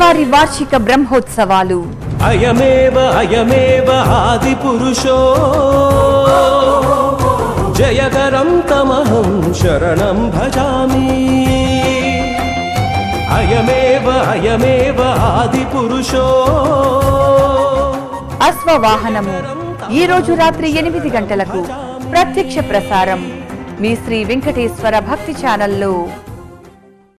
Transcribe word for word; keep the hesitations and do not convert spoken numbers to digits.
అమ్మవారి వార్షిక బ్రహ్మోత్సవాలు. అయమేవ అయమేవ ఆది పురుషో జయకరం తమహం శరణం భజామి. అయమేవ అయమేవ ఆది పురుషో. అస్వవాహనము ఈ రోజు రాత్రి ఎనిమిది గంటలకు ప్రత్యక్ష ప్రసారం మీ శ్రీ వెంకటేశ్వర భక్తి ఛానల్లో.